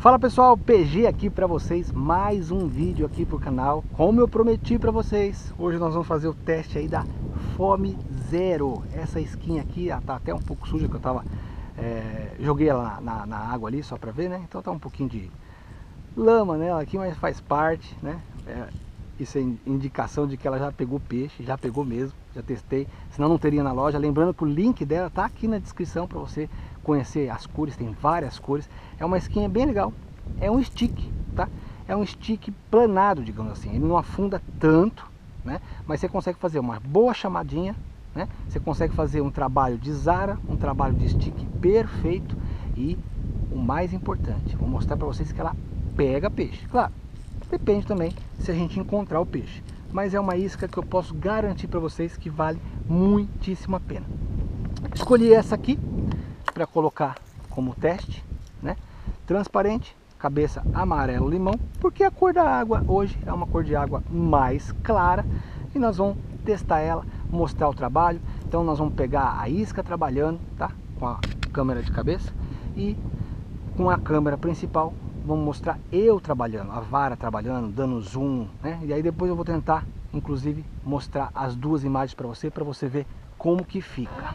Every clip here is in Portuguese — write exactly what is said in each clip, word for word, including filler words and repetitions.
Fala pessoal, P G aqui para vocês, mais um vídeo aqui pro canal. Como eu prometi para vocês, hoje nós vamos fazer o teste aí da Fome Zero. Essa skin aqui, ela tá até um pouco suja, que eu tava é, joguei ela na, na, na água ali só para ver, né? Então tá um pouquinho de lama nela aqui, mas faz parte, né? É, isso é indicação de que ela já pegou peixe, já pegou mesmo, já testei, senão não teria na loja. Lembrando que o link dela tá aqui na descrição para você conhecer as cores, tem várias cores. É uma skin bem legal, é um stick, tá? É um stick planado, digamos assim, ele não afunda tanto, né? Mas você consegue fazer uma boa chamadinha, né? Você consegue fazer um trabalho de Zara, um trabalho de stick perfeito e o mais importante, vou mostrar para vocês que ela pega peixe, claro. Depende também se a gente encontrar o peixe, mas é uma isca que eu posso garantir para vocês que vale muitíssimo a pena. Escolhi essa aqui para colocar como teste, né? Transparente, cabeça amarelo limão, porque a cor da água hoje é uma cor de água mais clara e nós vamos testar ela, mostrar o trabalho. Então nós vamos pegar a isca trabalhando, tá? Com a câmera de cabeça e com a câmera principal vamos mostrar eu trabalhando, a vara trabalhando, dando zoom, né? E aí depois eu vou tentar, inclusive, mostrar as duas imagens para você, para você ver como que fica.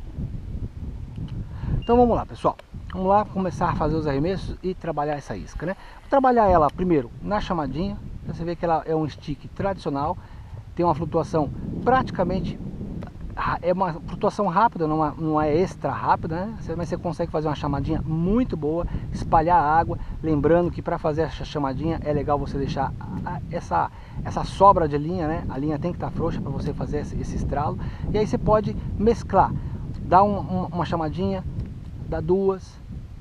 Então vamos lá, pessoal. Vamos lá começar a fazer os arremessos e trabalhar essa isca, né? Vou trabalhar ela primeiro na chamadinha. Você vê que ela é um stick tradicional, tem uma flutuação praticamente, é uma flutuação rápida, não é, não é extra rápida, né? Mas você consegue fazer uma chamadinha muito boa, espalhar a água. Lembrando que para fazer essa chamadinha é legal você deixar essa, essa sobra de linha, né? A linha tem que estar frouxa para você fazer esse, esse estralo. E aí você pode mesclar, dá um, um, uma chamadinha, dá duas,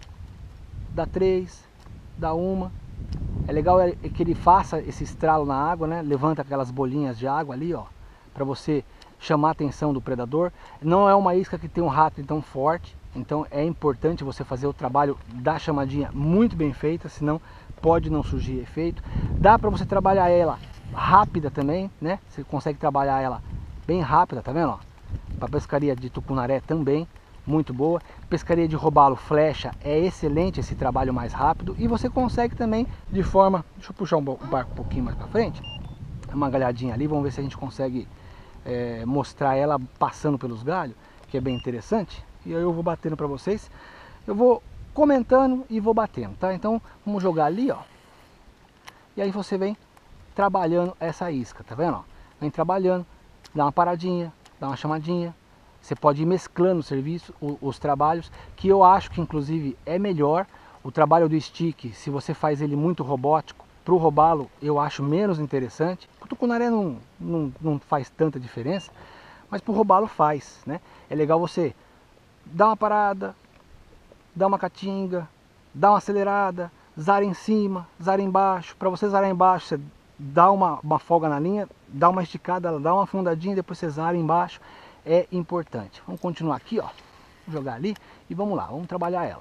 dá três, dá uma. É legal é que ele faça esse estralo na água, né? Levanta aquelas bolinhas de água ali, ó, para você chamar a atenção do predador. Não é uma isca que tem um rato tão forte, então é importante você fazer o trabalho da chamadinha muito bem feita, senão pode não surgir efeito. Dá para você trabalhar ela rápida também, né? Você consegue trabalhar ela bem rápida, tá vendo? Para pescaria de tucunaré também, muito boa. Pescaria de robalo flecha é excelente esse trabalho mais rápido. E você consegue também de forma, deixa eu puxar o barco um pouquinho mais para frente, uma galhadinha ali, vamos ver se a gente consegue É, mostrar ela passando pelos galhos, que é bem interessante. E aí eu vou batendo para vocês, eu vou comentando e vou batendo, tá? Então vamos jogar ali, ó, e aí você vem trabalhando essa isca, tá vendo? Ó? Vem trabalhando, dá uma paradinha, dá uma chamadinha. Você pode ir mesclando o serviço, os, os trabalhos, que eu acho que inclusive é melhor. O trabalho do stick, se você faz ele muito robótico, para o robalo eu acho menos interessante. O tucunaré não, não, não faz tanta diferença, mas para o robalo faz, né? É legal você dar uma parada, dar uma catinga, dar uma acelerada, zara em cima, zara embaixo. Para você zarar embaixo, você dá uma, uma folga na linha, dá uma esticada, dá uma afundadinha, depois você zara embaixo. É importante. Vamos continuar aqui, ó, jogar ali e vamos lá, vamos trabalhar ela.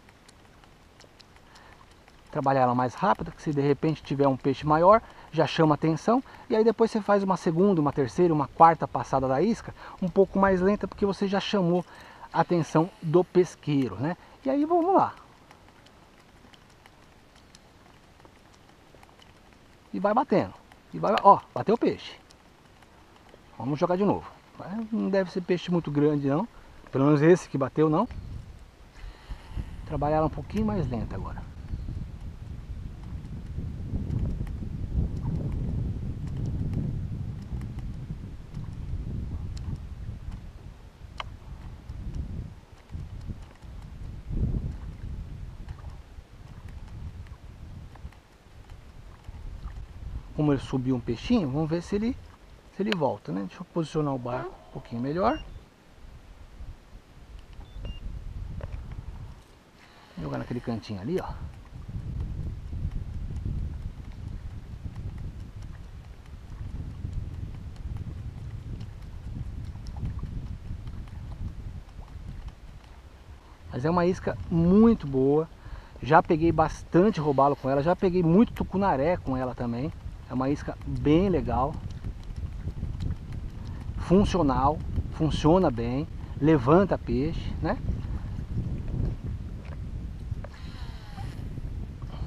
Trabalhar ela mais rápida, que se de repente tiver um peixe maior, já chama atenção. E aí depois você faz uma segunda, uma terceira, uma quarta passada da isca, um pouco mais lenta, porque você já chamou a atenção do pesqueiro, né? E aí vamos lá. E vai batendo. E vai, ó, bateu o peixe. Vamos jogar de novo. Não deve ser peixe muito grande não, pelo menos esse que bateu não. Trabalhar ela um pouquinho mais lenta agora. Como ele subiu um peixinho, vamos ver se ele, se ele volta, né? Deixa eu posicionar o barco um pouquinho melhor. Vou jogar naquele cantinho ali, ó. Mas é uma isca muito boa. Já peguei bastante robalo com ela, já peguei muito tucunaré com ela também. É uma isca bem legal, funcional, funciona bem, levanta peixe, né?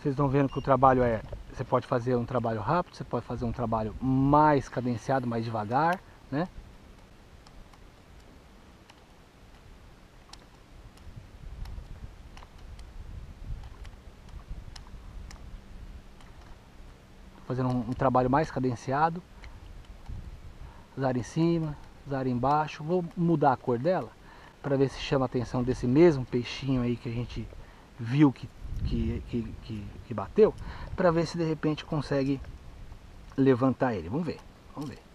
Vocês estão vendo que o trabalho é, você pode fazer um trabalho rápido, você pode fazer um trabalho mais cadenciado, mais devagar, né? Fazendo um, um trabalho mais cadenciado. Zara em cima, zara embaixo. Vou mudar a cor dela para ver se chama a atenção desse mesmo peixinho aí que a gente viu que, que, que, que, que bateu, para ver se de repente consegue levantar ele. Vamos ver, vamos ver.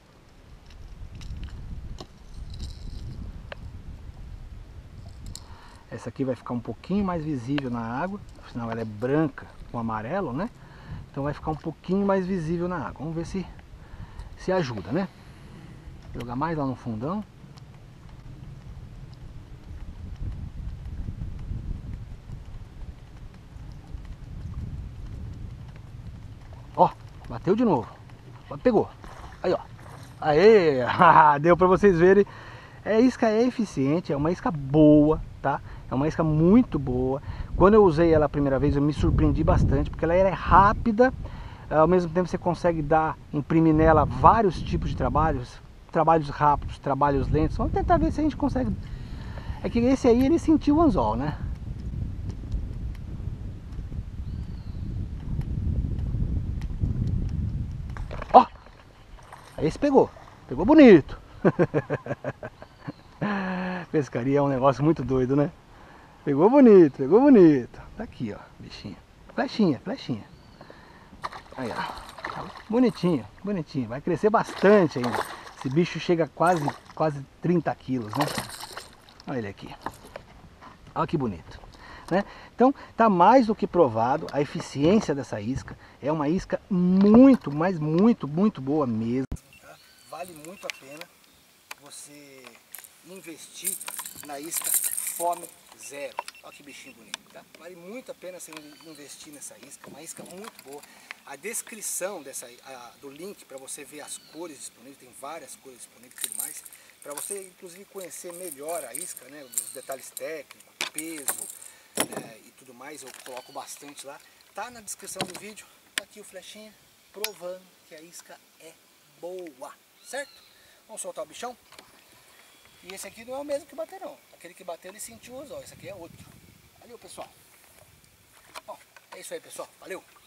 Essa aqui vai ficar um pouquinho mais visível na água, afinal ela é branca com amarelo, né? Então vai ficar um pouquinho mais visível na água. Vamos ver se, se ajuda, né? Jogar mais lá no fundão. Ó, bateu de novo. Pegou. Aí, ó. Aê! Deu pra vocês verem. A isca é eficiente, é uma isca boa, tá? É uma isca muito boa. Quando eu usei ela a primeira vez, eu me surpreendi bastante, porque ela é rápida. Ao mesmo tempo você consegue dar, imprimir nela vários tipos de trabalhos. Trabalhos rápidos, trabalhos lentos. Vamos tentar ver se a gente consegue. É que esse aí ele sentiu o anzol, né? Ó! Esse pegou. Pegou bonito. Pescaria é um negócio muito doido, né? Pegou bonito, pegou bonito. Tá aqui, ó, bichinho. Flechinha, flechinha. Aí, ó. Bonitinho, bonitinho. Vai crescer bastante ainda. Esse bicho chega a quase, quase trinta quilos, né? Olha ele aqui. Olha que bonito. Né? Então, tá mais do que provado a eficiência dessa isca. É uma isca muito, mas muito, muito boa mesmo. Tá? Vale muito a pena você investir na isca Fome Zero. Olha que bichinho bonito, tá? Vale muito a pena você investir nessa isca, uma isca muito boa. A descrição dessa, a, do link para você ver as cores disponíveis, tem várias cores disponíveis e tudo mais, para você inclusive conhecer melhor a isca, né, os detalhes técnicos, peso, né, e tudo mais, eu coloco bastante lá. Tá na descrição do vídeo, tá aqui o flechinha, provando que a isca é boa, certo? Vamos soltar o bichão? E esse aqui não é o mesmo que bateu não. Aquele que bateu ele sentiu o anzol. Esse aqui é outro. Valeu, pessoal. Bom, é isso aí, pessoal. Valeu.